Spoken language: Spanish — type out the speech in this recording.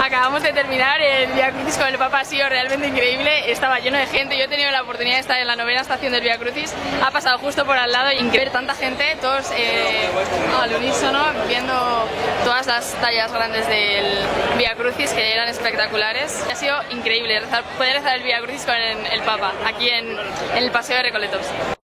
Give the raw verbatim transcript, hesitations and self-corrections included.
Acabamos de terminar, el Vía Crucis con el Papa ha sido realmente increíble, estaba lleno de gente, yo he tenido la oportunidad de estar en la novena estación del Vía Crucis, ha pasado justo por al lado y increíble tanta gente, todos eh, al unísono, viendo todas las tallas grandes del Vía Crucis que eran espectaculares. Ha sido increíble rezar, poder rezar el Vía Crucis con el, el Papa aquí en, en el Paseo de Recoletos.